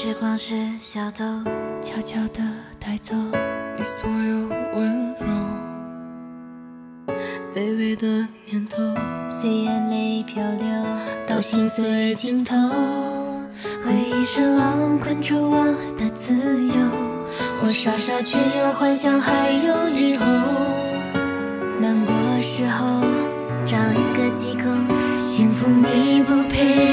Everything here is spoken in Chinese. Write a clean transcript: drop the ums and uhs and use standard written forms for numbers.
时光是小偷，悄悄地带走你所有温柔。卑微的念头， 随眼泪漂流到心碎尽头。 回忆是牢困住我的自由， 我傻傻却又幻想还有以后。 难过时候找一个借口，幸福你不配。